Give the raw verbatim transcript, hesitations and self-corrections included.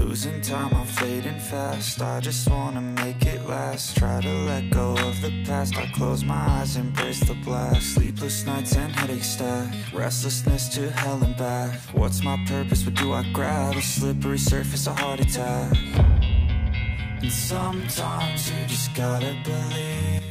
Losing time, I'm fading fast. I just wanna make it last. Try to let go of the past. I close my eyes, embrace the blast. Sleepless nights and headaches stack. Restlessness to hell and back. What's my purpose? What do I grab? A slippery surface, a heart attack. And sometimes you just gotta believe